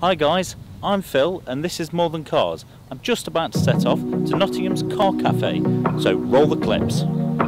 Hi guys, I'm Phil and this is More Than Cars. I'm just about to set off to Nottingham's Car Cafe, so roll the clips.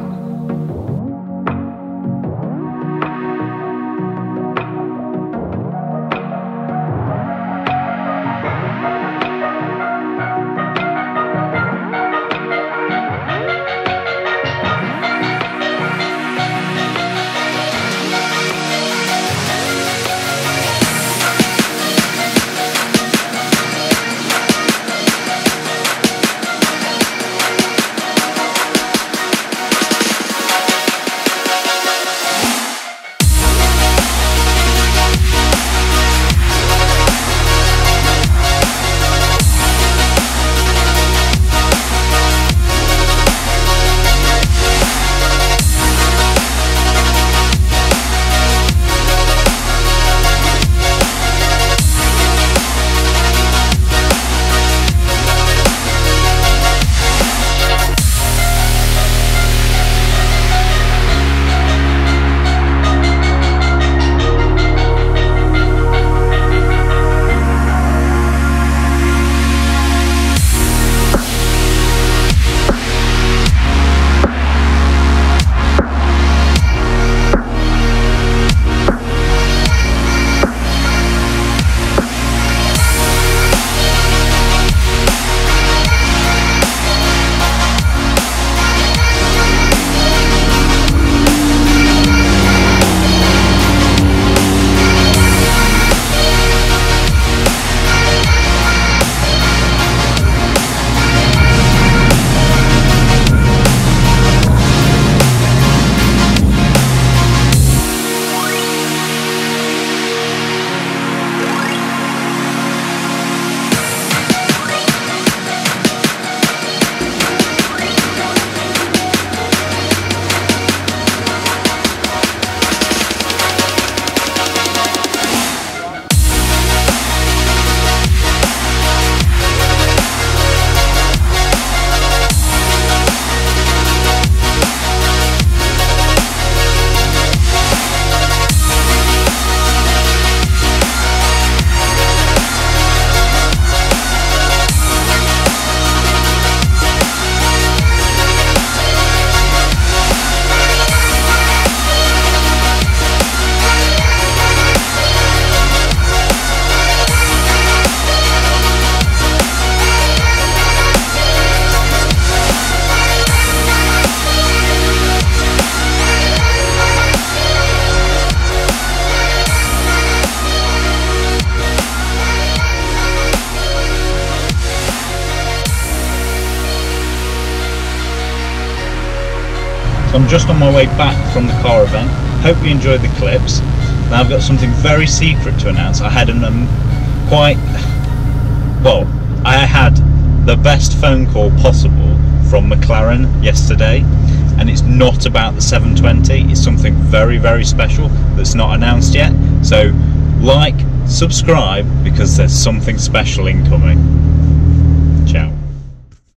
So I'm just on my way back from the car event. Hope you enjoyed the clips. Now I've got something very secret to announce. I had I had the best phone call possible from McLaren yesterday, and it's not about the 720. It's something very, very special that's not announced yet. So like, subscribe, because there's something special incoming.